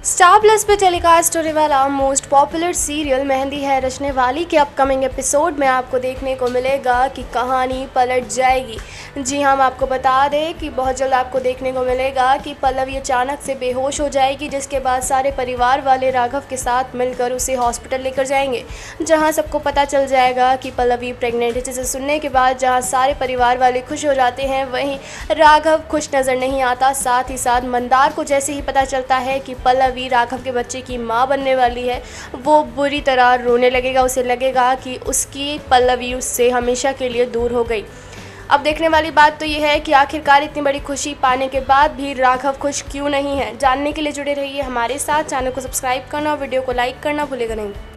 Star plus पे telecast होने वाला मोस्ट पॉपुलर सीरियल मेहंदी है रचने वाली के अपकमिंग एपिसोड में आपको देखने को मिलेगा कि कहानी पलट जाएगी। जी हाँ, हम आपको बता दें कि बहुत जल्द आपको देखने को मिलेगा कि पल्लवी अचानक से बेहोश हो जाएगी, जिसके बाद सारे परिवार वाले राघव के साथ मिलकर उसे हॉस्पिटल लेकर जाएंगे, जहाँ सबको पता चल जाएगा कि पल्लवी प्रेग्नेंट है। जिसे सुनने के बाद जहाँ सारे परिवार वाले खुश हो जाते हैं, वहीं राघव खुश नज़र नहीं आता। साथ ही साथ मंदार को जैसे ही पता चलता है कि पल्लवी राघव के बच्चे की मां बनने वाली है, वो बुरी तरह रोने लगेगा। उसे लगेगा कि उसकी पल्लवी उससे हमेशा के लिए दूर हो गई। अब देखने वाली बात तो ये है कि आखिरकार इतनी बड़ी खुशी पाने के बाद भी राघव खुश क्यों नहीं है। जानने के लिए जुड़े रहिए हमारे साथ। चैनल को सब्सक्राइब करना और वीडियो को लाइक करना भूलेगा नहीं।